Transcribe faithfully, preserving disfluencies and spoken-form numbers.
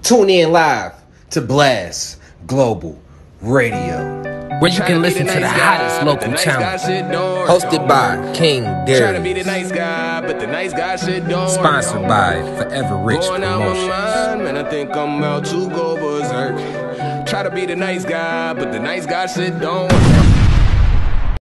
Tune in live to Blast Global Radio, where you can listen to the hottest local talent. Hosted by King Darius. Sponsored by Forever Rich Promotions. Man, I think I'm about to go berserk. Try to be the nice guy, but the nice guy shit don't work.